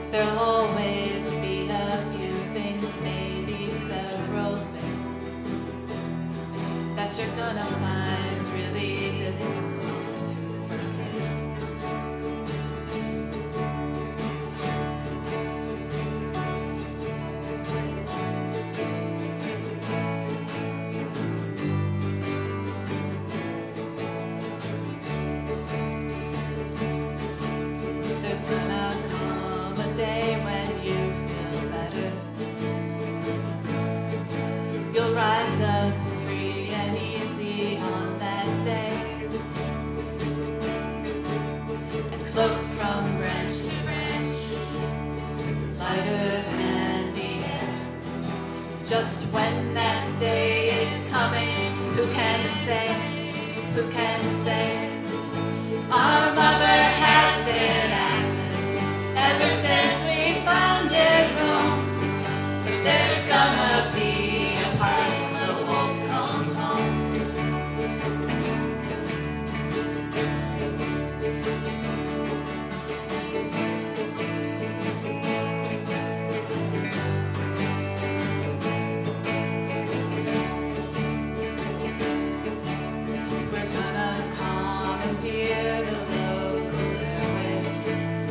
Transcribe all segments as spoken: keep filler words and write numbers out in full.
There'll always be a few things, maybe several things, that you're gonna find really difficult to forget. There's gonna come a day when you feel better. You'll rise up free and easy on that day, and float from branch to branch, lighter than the air. Just when that day is coming, who can say, who can say? Our mother has been absent ever since we founded Rome. But there's gonna be a party when the wolf comes home. We're gonna commandeer the local airwaves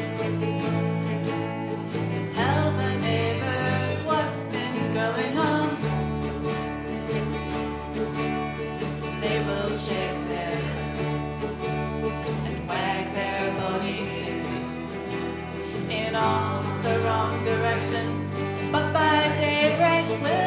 to tell the neighbors what's been going on. They will shake their heads and wag their bony fingers in all the wrong directions, but by daybreak we'll